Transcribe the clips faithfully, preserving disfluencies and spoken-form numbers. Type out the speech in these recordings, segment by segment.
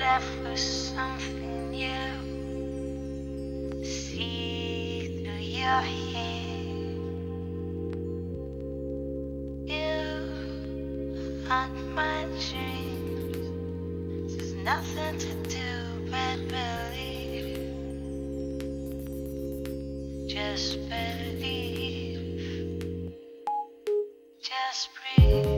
left with something new. See through your hair. You haunt my dreams. There's nothing to do but believe. Just believe. Just breathe.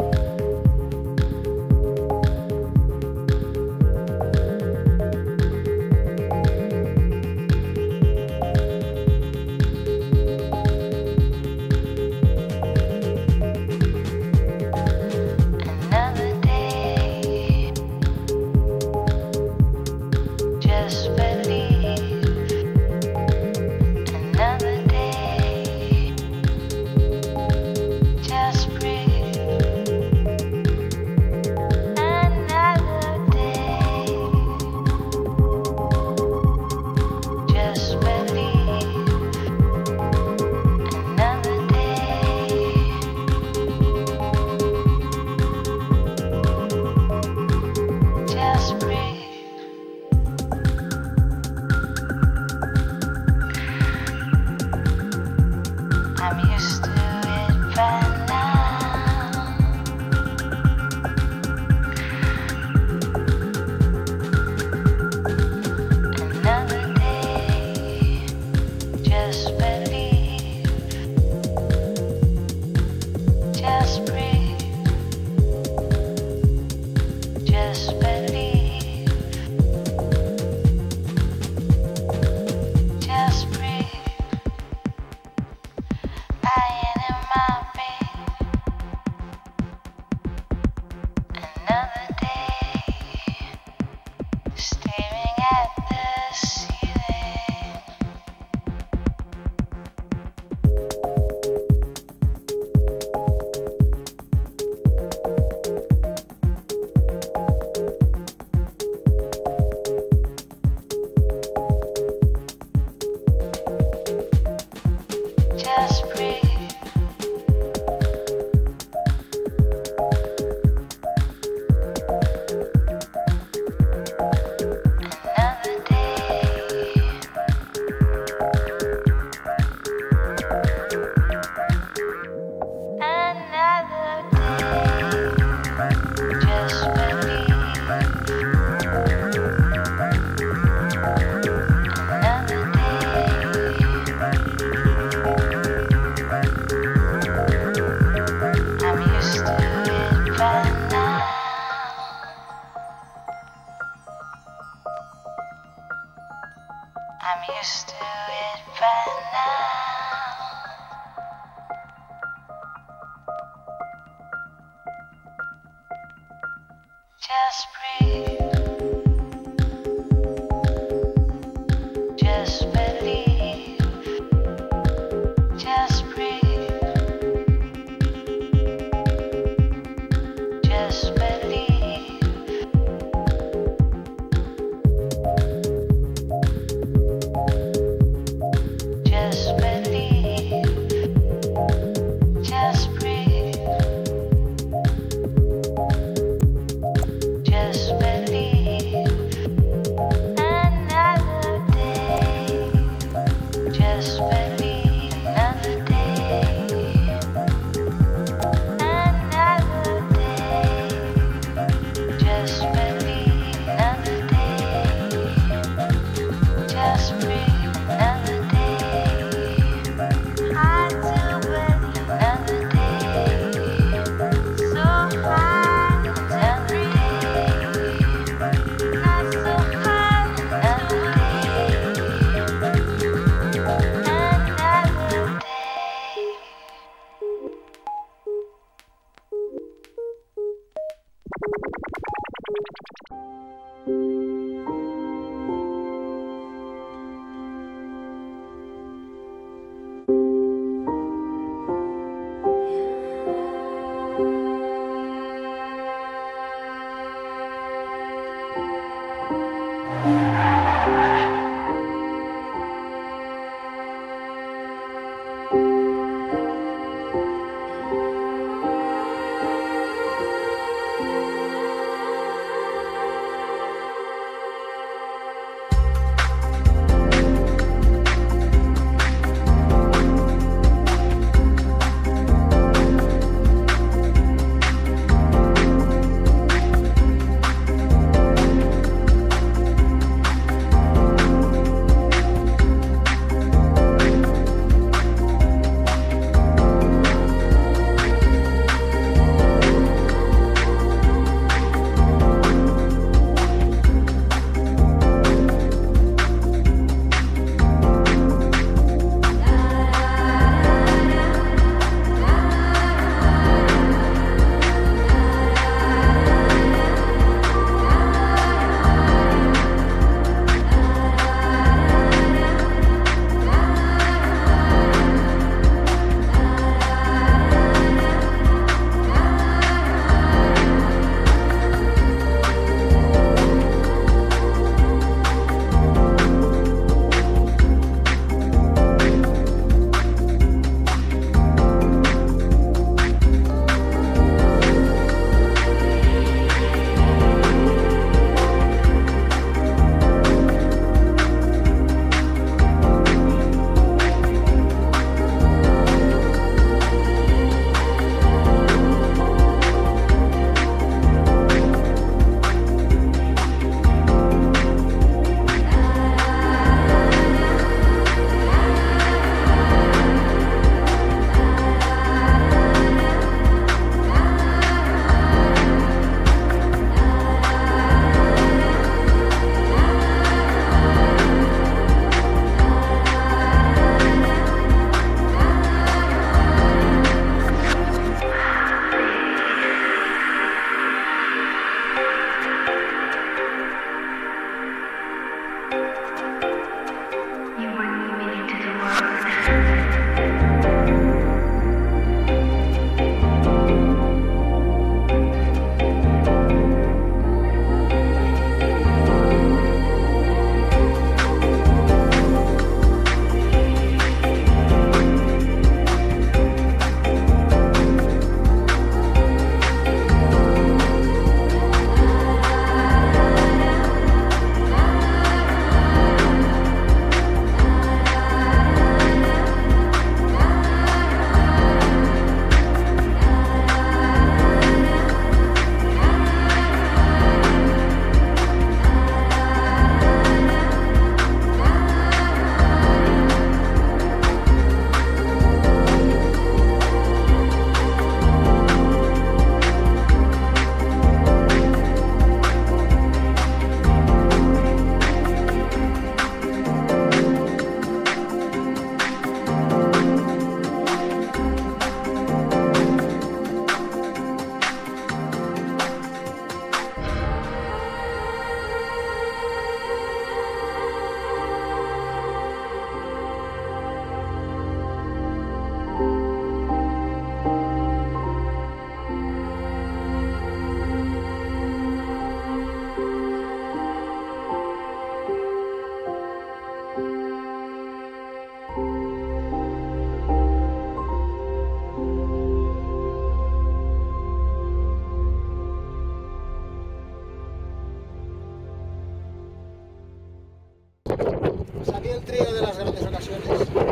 Pues aquí el trío de las grandes ocasiones.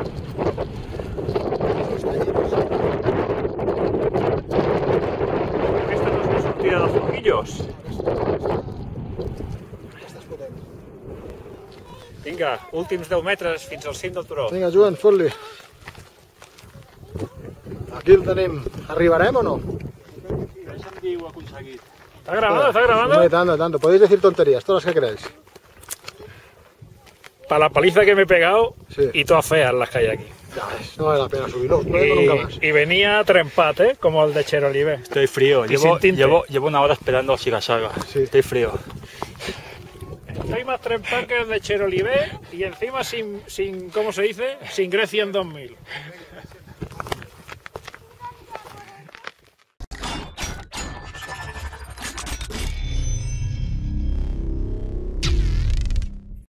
Aquesta no és una sortida de foquillos. Aquesta és potent. Vinga, últims deu metres fins al cim del turó. Vinga, Joan, fot-li. Aquí el tenim. Arribarem o no? Deixa'm dir, ho he aconseguit. ¿Está grabando? ¿Está grabando? Hombre, tanto, tanto. Podéis decir tonterías, todas las que queráis. Para la paliza que me he pegado Sí. y todas feas las que hay aquí. Ya ves, no vale la pena subirlo. No vengo nunca más. Y, y venía trempat, ¿eh? Como el de Cherolive. Estoy frío, Y llevo, sin tinte. llevo, llevo una hora esperando a ZigaZaga. Sí. Estoy frío. Estoy más trempat que el de Cherolive y encima sin, sin, ¿cómo se dice? Sin Grecia en dos mil.